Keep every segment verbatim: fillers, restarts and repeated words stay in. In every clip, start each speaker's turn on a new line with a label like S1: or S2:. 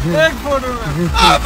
S1: एक फोटो में।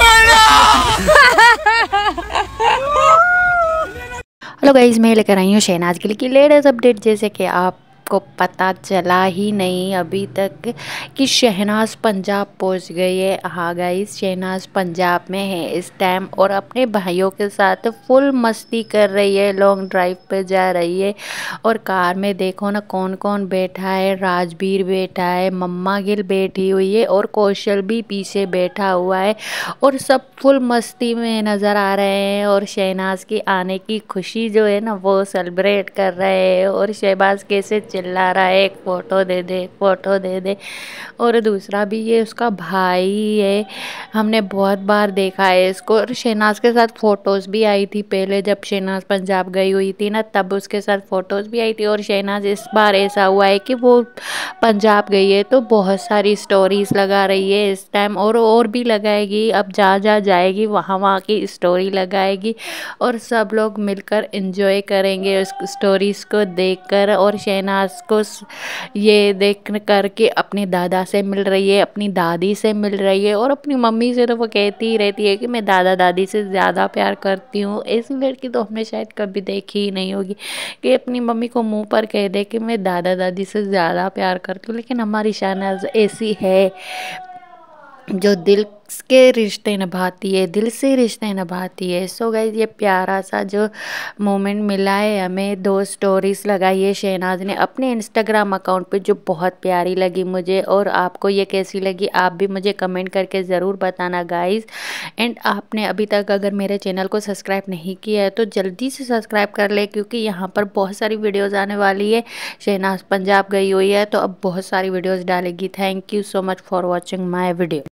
S2: Hello guys, मैं लेकर आई हूँ शहनाज गिल की लेटेस्ट अपडेट। जैसे कि आपको पता चला ही नहीं अभी तक कि शहनाज पंजाब पहुंच गई है। हाँ गाइस, शहनाज पंजाब में है इस टाइम और अपने भाइयों के साथ फुल मस्ती कर रही है। लॉन्ग ड्राइव पे जा रही है और कार में देखो ना कौन कौन बैठा है। राजवीर बैठा है, मम्मा गिल बैठी हुई है और कौशल भी पीछे बैठा हुआ है और सब फुल मस्ती में नज़र आ रहे हैं। और शहनाज की आने की खुशी जो है ना वो सेलिब्रेट कर रहे हैं। और शहबाज कैसे चिल्ला रहा है, एक फ़ोटो दे दे, एक फ़ोटो दे दे। और दूसरा भी ये उसका भाई है, हमने बहुत बार देखा है इसको। और शहनाज के साथ फ़ोटोज़ भी आई थी पहले, जब शहनाज पंजाब गई हुई थी ना तब उसके साथ फ़ोटोज़ भी आई थी। और शहनाज इस बार ऐसा हुआ है कि वो पंजाब गई है तो बहुत सारी स्टोरीज़ लगा रही है इस टाइम, और और भी लगाएगी। अब जहाँ जहाँ जाएगी वहाँ वहाँ की स्टोरी लगाएगी और सब लोग मिलकर एंजॉय करेंगे उस स्टोरीज़ को देखकर। और शहनाज को ये देख करके अपने दादा से मिल रही है, अपनी दादी से मिल रही है और अपनी मम्मी से तो वो कहती ही रहती है कि मैं दादा दादी से ज़्यादा प्यार करती हूँ। ऐसी लड़की तो हमने शायद कभी देखी ही नहीं होगी कि अपनी मम्मी को मुंह पर कह दे कि मैं दादा दादी से ज़्यादा प्यार करती हूँ। लेकिन हमारी शहनाज ऐसी है जो दिल के रिश्ते निभाती है, दिल से रिश्ते निभाती है। सो गाइस, ये प्यारा सा जो मोमेंट मिला है हमें, दो स्टोरीज़ लगाई है शहनाज ने अपने इंस्टाग्राम अकाउंट पे जो बहुत प्यारी लगी मुझे। और आपको ये कैसी लगी आप भी मुझे कमेंट करके ज़रूर बताना गाइस। एंड आपने अभी तक अगर मेरे चैनल को सब्सक्राइब नहीं किया है तो जल्दी से सब्सक्राइब कर ले, क्योंकि यहाँ पर बहुत सारी वीडियोज़ आने वाली है। शहनाज पंजाब गई हुई है तो अब बहुत सारी वीडियोज़ डालेगी। Thank you so much for watching my video.